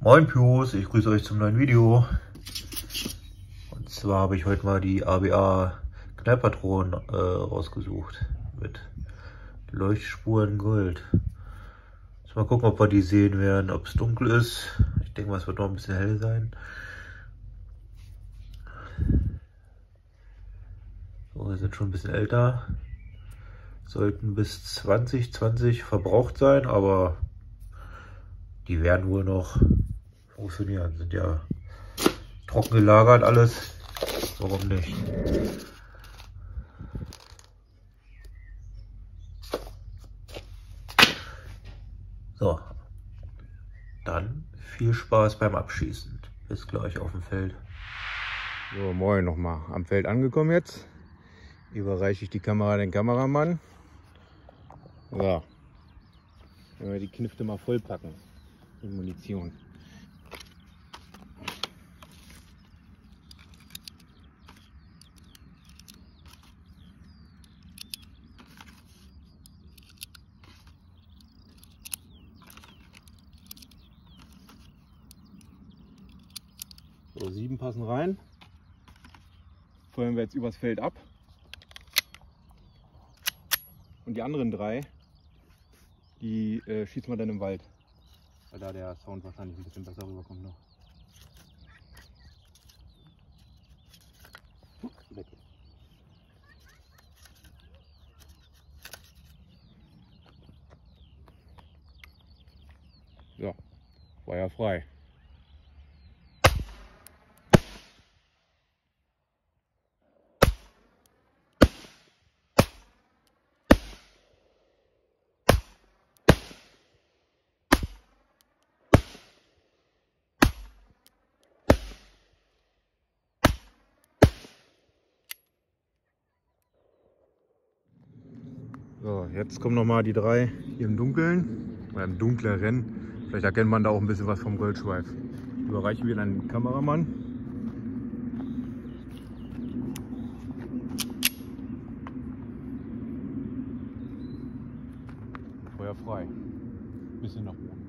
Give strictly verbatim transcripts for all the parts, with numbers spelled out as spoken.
Moin Pyros, ich grüße euch zum neuen Video. Und zwar habe ich heute mal die A B A Knallpatronen äh, rausgesucht mit Leuchtspuren Gold. Jetzt mal gucken, ob wir die sehen werden, ob es dunkel ist. Ich denke mal, es wird noch ein bisschen hell sein. So, wir sind schon ein bisschen älter. Sollten bis zwanzig zwanzig verbraucht sein, aber die werden wohl noch funktionieren. Sind ja trocken gelagert alles. Warum nicht? So, dann viel Spaß beim Abschießen. Bis gleich auf dem Feld. So, moin nochmal. Am Feld angekommen jetzt. Überreiche ich die Kamera den Kameramann. So, wenn wir die Knifte mal vollpacken mit Munition. So, sieben passen rein. Feuern wir jetzt übers Feld ab. Und die anderen drei, die äh, schießen wir dann im Wald. Weil da der Sound wahrscheinlich ein bisschen besser rüberkommt noch. Weg. So, Feuer frei. So, jetzt kommen noch mal die drei hier im Dunkeln, oder im dunkleren. Vielleicht erkennt man da auch ein bisschen was vom Goldschweif. Überreichen wir dann den Kameramann. Feuer frei. Bisschen nach oben.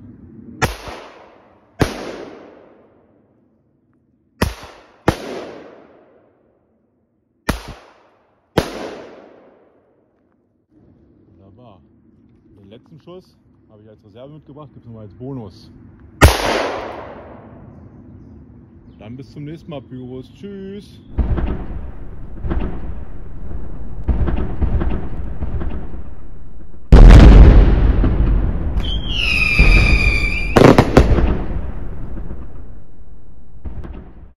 Wunderbar. Den letzten Schuss habe ich als Reserve mitgebracht, gibt es nochmal als Bonus. Dann bis zum nächsten Mal, Pyros. Tschüss!